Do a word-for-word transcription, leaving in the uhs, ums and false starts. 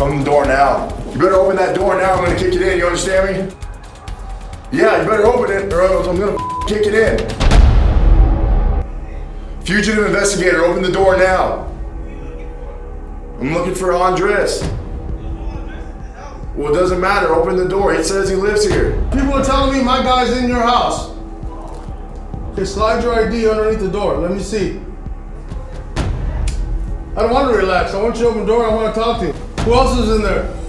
Open the door now. You better open that door now. I'm gonna kick it in. You understand me? Yeah, you better open it or else I'm gonna kick it in. Fugitive investigator, open the door now. I'm looking for Andres. Well, it doesn't matter. Open the door. It says he lives here. People are telling me my guy's in your house. Okay, slide your I D underneath the door. Let me see. I don't want to relax. I want you to open the door. I want to talk to you. Who else is in there?